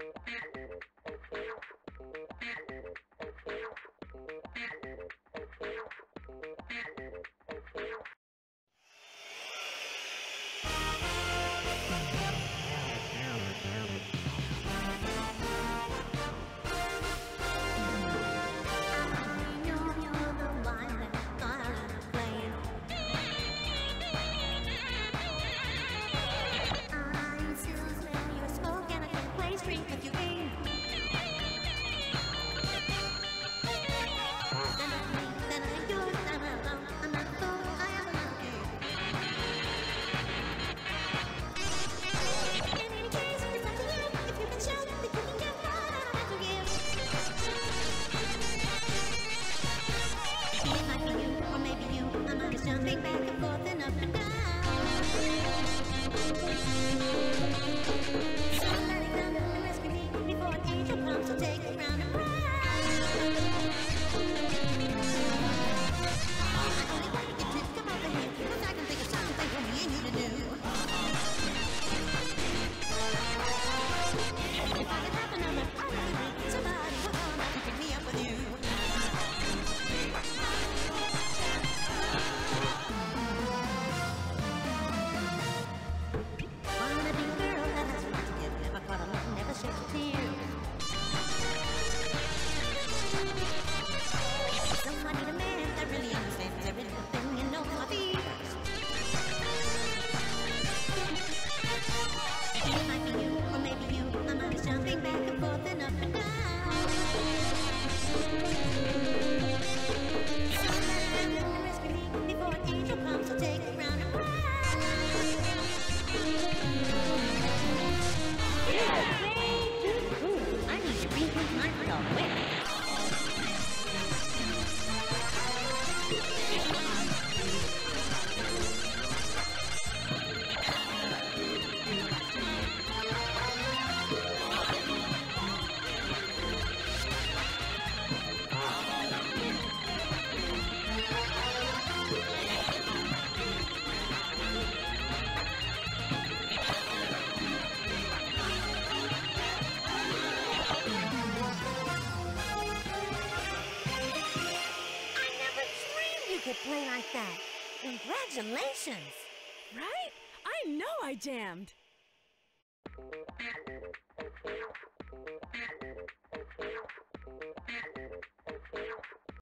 Jumping back and forth and up and down. Somebody come and rescue me before an angel comes to take me round and round. I only want to get to come over here, 'cause I can think of something for me and you to do. If I could have another, I really need somebody who'll come out and pick me up with you. Could play like that. Congratulations! Right? I know I jammed!